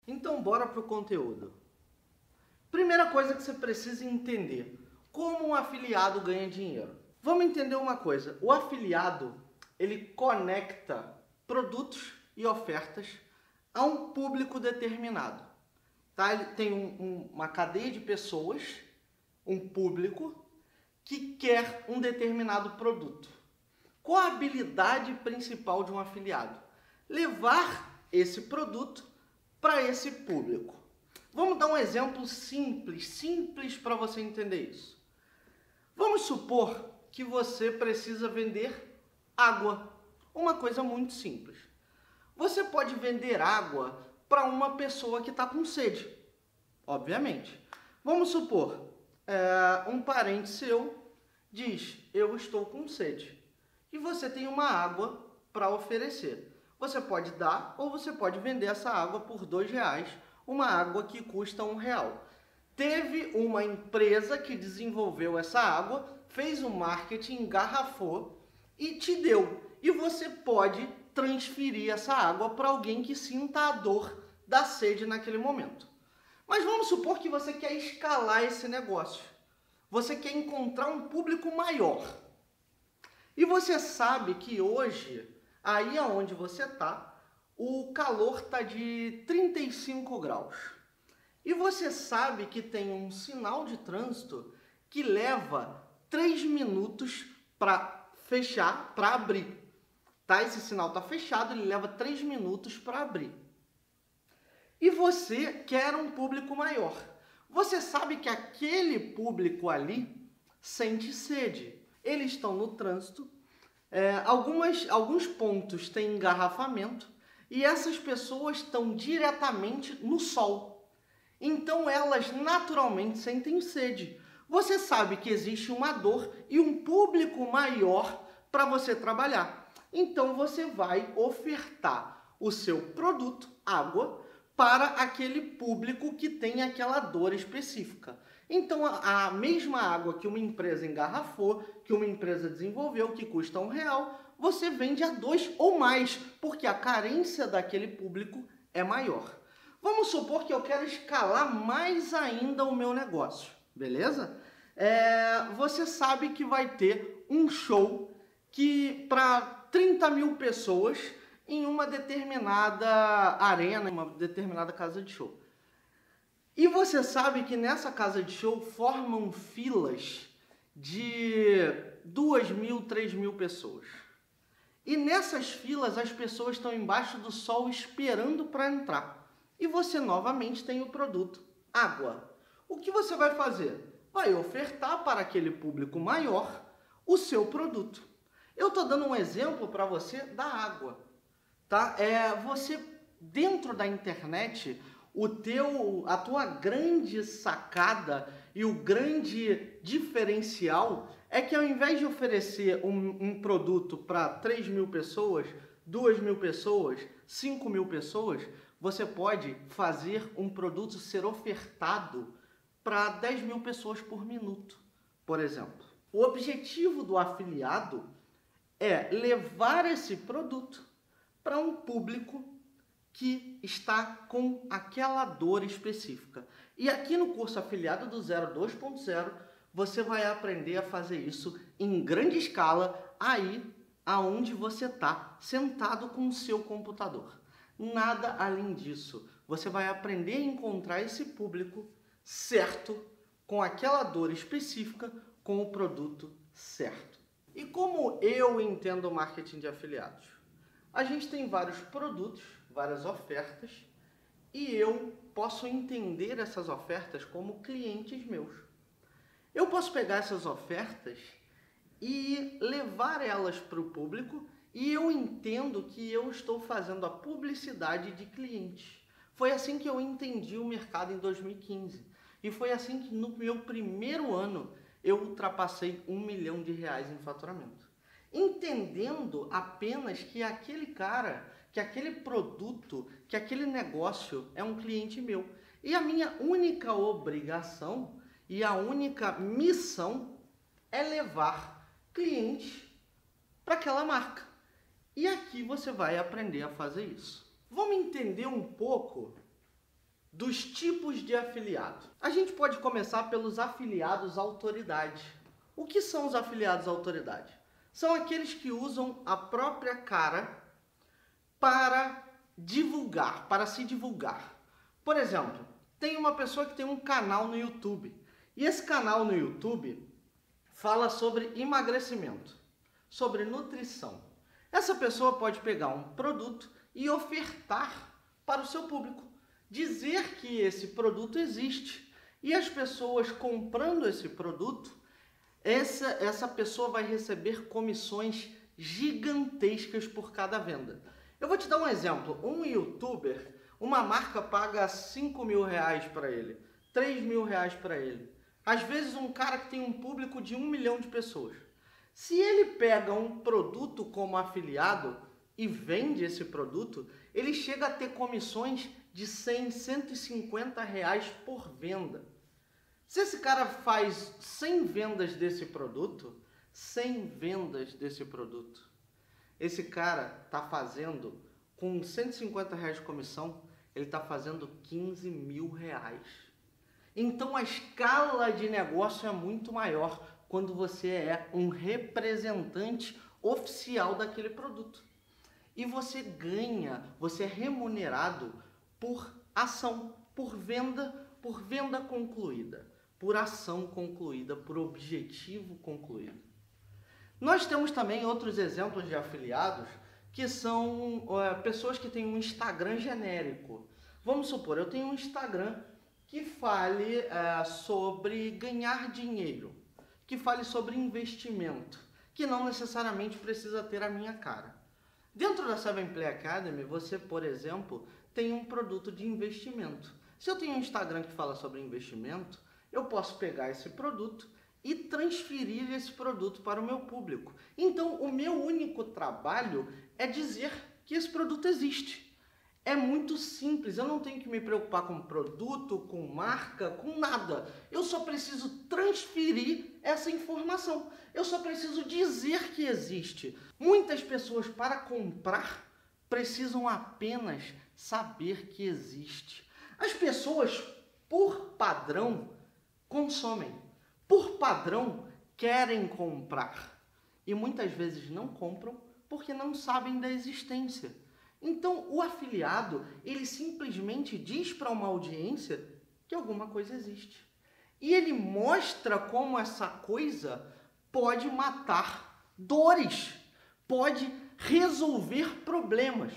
Então bora para o conteúdo. Primeira coisa que você precisa entender, como um afiliado ganha dinheiro. Vamos entender uma coisa, o afiliado, ele conecta produtos e ofertas a um público determinado. Tá? Ele tem uma cadeia de pessoas, um público, que quer um determinado produto. Qual a habilidade principal de um afiliado? Levar esse produto para esse público. Vamos dar um exemplo simples para você entender isso. Vamos supor que você precisa vender água, uma coisa muito simples. Você pode vender água para uma pessoa que está com sede, obviamente. Vamos supor, um parente seu diz, eu estou com sede, e você tem uma água para oferecer. Você pode dar ou você pode vender essa água por R$2, uma água que custa R$1. Teve uma empresa que desenvolveu essa água, fez o marketing, engarrafou e te deu. E você pode transferir essa água para alguém que sinta a dor da sede naquele momento. Mas vamos supor que você quer escalar esse negócio. Você quer encontrar um público maior. E você sabe que hoje, aí aonde você está, o calor está de 35 graus. E você sabe que tem um sinal de trânsito que leva 3 minutos para fechar, para abrir. Tá? Esse sinal está fechado, ele leva 3 minutos para abrir. E você quer um público maior. Você sabe que aquele público ali sente sede. Eles estão no trânsito, alguns pontos têm engarrafamento e essas pessoas estão diretamente no sol. Então elas naturalmente sentem sede. Você sabe que existe uma dor e um público maior para você trabalhar. Então você vai ofertar o seu produto, água, para aquele público que tem aquela dor específica. Então a mesma água que uma empresa engarrafou, que uma empresa desenvolveu, que custa R$1, você vende a 2 ou mais, porque a carência daquele público é maior. Vamos supor que eu quero escalar mais ainda o meu negócio, beleza? Você sabe que vai ter um show que para 30 mil pessoas em uma determinada arena, em uma determinada casa de show. E você sabe que nessa casa de show formam filas de 2.000, 3.000 pessoas. E nessas filas as pessoas estão embaixo do sol esperando para entrar. E você novamente tem o produto, água. O que você vai fazer? Vai ofertar para aquele público maior o seu produto. Eu estou dando um exemplo para você da água. Tá? Você, dentro da internet, a tua grande sacada e o grande diferencial é que ao invés de oferecer um produto para 3.000 pessoas, 2.000 pessoas, 5.000 pessoas, você pode fazer um produto ser ofertado para 10.000 pessoas por minuto, por exemplo. O objetivo do afiliado é levar esse produto para um público que está com aquela dor específica. E aqui no curso Afiliado do Zero 2.0, você vai aprender a fazer isso em grande escala, aí aonde você está, sentado com o seu computador. Nada além disso. Você vai aprender a encontrar esse público certo, com aquela dor específica, com o produto certo. E como eu entendo o marketing de afiliados? A gente tem vários produtos, várias ofertas, e eu posso entender essas ofertas como clientes meus. Eu posso pegar essas ofertas e levar elas para o público e eu entendo que eu estou fazendo a publicidade de clientes. Foi assim que eu entendi o mercado em 2015. E foi assim que no meu primeiro ano eu ultrapassei R$1 milhão em faturamento. Entendendo apenas que aquele cara, que aquele produto, que aquele negócio é um cliente meu. E a minha única obrigação e a única missão é levar clientes para aquela marca. E aqui você vai aprender a fazer isso. Vamos entender um pouco dos tipos de afiliado. A gente pode começar pelos afiliados autoridade. O que são os afiliados autoridade? São aqueles que usam a própria cara para divulgar, para se divulgar. Por exemplo, tem uma pessoa que tem um canal no YouTube. E esse canal no YouTube fala sobre emagrecimento, sobre nutrição. Essa pessoa pode pegar um produto e ofertar para o seu público. Dizer que esse produto existe. E as pessoas comprando esse produto, essa pessoa vai receber comissões gigantescas por cada venda. Eu vou te dar um exemplo. Um youtuber, uma marca paga 5 mil reais para ele, 3 mil reais para ele. Às vezes um cara que tem um público de 1 milhão de pessoas. Se ele pega um produto como afiliado e vende esse produto, ele chega a ter comissões de 100, 150 reais por venda. Se esse cara faz 100 vendas desse produto, 100 vendas desse produto, esse cara está fazendo, com 150 reais de comissão, ele está fazendo 15 mil reais. Então a escala de negócio é muito maior quando você é um representante oficial daquele produto. E você ganha, você é remunerado por ação, por venda concluída, por ação concluída, por objetivo concluído. Nós temos também outros exemplos de afiliados que são pessoas que têm um Instagram genérico. Vamos supor, eu tenho um Instagram que fale sobre ganhar dinheiro, que fale sobre investimento, que não necessariamente precisa ter a minha cara. Dentro da 7play Academy, você, por exemplo, tem um produto de investimento. Se eu tenho um Instagram que fala sobre investimento, eu posso pegar esse produto e transferir esse produto para o meu público. Então, o meu único trabalho é dizer que esse produto existe. É muito simples, eu não tenho que me preocupar com produto, com marca, com nada. Eu só preciso transferir essa informação. Eu só preciso dizer que existe. Muitas pessoas, para comprar, precisam apenas saber que existe. As pessoas, por padrão, consomem. Por padrão, querem comprar. E muitas vezes não compram porque não sabem da existência. Então, o afiliado, ele simplesmente diz para uma audiência que alguma coisa existe. E ele mostra como essa coisa pode matar dores, pode resolver problemas.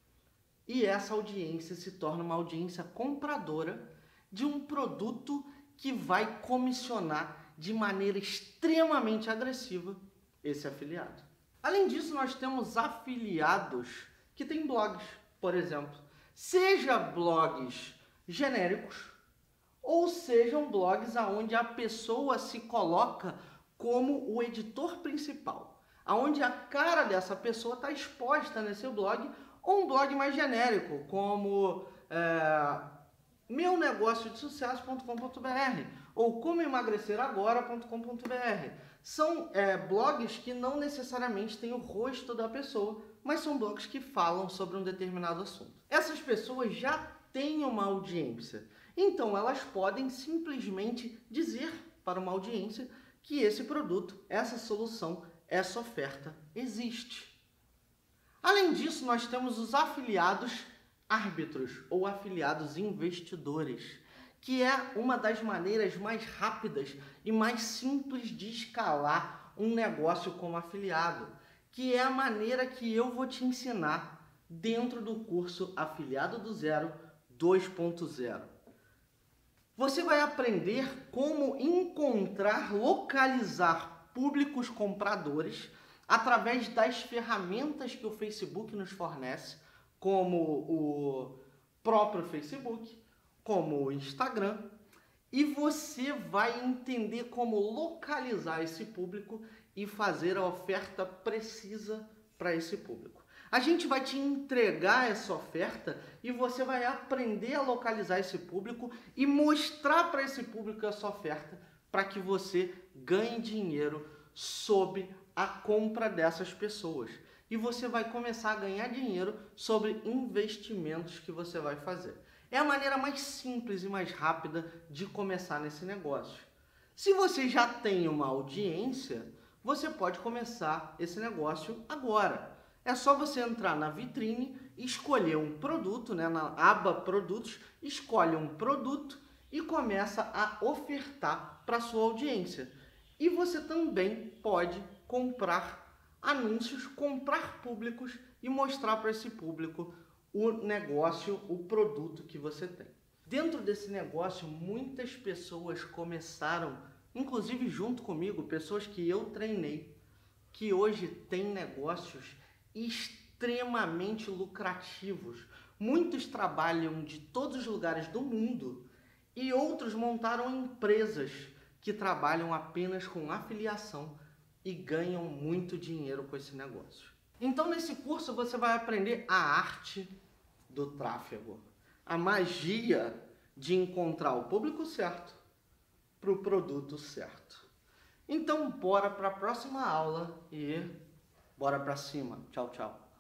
E essa audiência se torna uma audiência compradora de um produto que vai comissionar de maneira extremamente agressiva esse afiliado. Além disso, nós temos afiliados que têm blogs, por exemplo. Seja blogs genéricos, ou sejam blogs onde a pessoa se coloca como o editor principal, onde a cara dessa pessoa está exposta nesse blog, ou um blog mais genérico, como meunegociodesucesso.com.br ou comoemagreceragora.com.br. São blogs que não necessariamente têm o rosto da pessoa, mas são blogs que falam sobre um determinado assunto. Essas pessoas já têm uma audiência, então elas podem simplesmente dizer para uma audiência que esse produto, essa solução, essa oferta existe. Além disso, nós temos os afiliados árbitros ou afiliados investidores, que é uma das maneiras mais rápidas e mais simples de escalar um negócio como afiliado, que é a maneira que eu vou te ensinar dentro do curso Afiliado do Zero 2.0. Você vai aprender como encontrar, localizar públicos compradores através das ferramentas que o Facebook nos fornece, como o próprio Facebook, como o Instagram, e você vai entender como localizar esse público e fazer a oferta precisa para esse público. A gente vai te entregar essa oferta e você vai aprender a localizar esse público e mostrar para esse público essa oferta para que você ganhe dinheiro sob a compra dessas pessoas. E você vai começar a ganhar dinheiro sobre investimentos que você vai fazer. É a maneira mais simples e mais rápida de começar nesse negócio. Se você já tem uma audiência, você pode começar esse negócio agora. É só você entrar na vitrine, escolher um produto, né, na aba produtos, escolhe um produto e começa a ofertar para sua audiência. E você também pode comprar anúncios, comprar públicos e mostrar para esse público o negócio, o produto que você tem. Dentro desse negócio, muitas pessoas começaram, inclusive junto comigo, pessoas que eu treinei, que hoje têm negócios extremamente lucrativos. Muitos trabalham de todos os lugares do mundo e outros montaram empresas que trabalham apenas com afiliação e ganham muito dinheiro com esse negócio. Então, nesse curso você vai aprender a arte do tráfego, a magia de encontrar o público certo para o produto certo. Então, bora para a próxima aula e bora para cima. Tchau, tchau.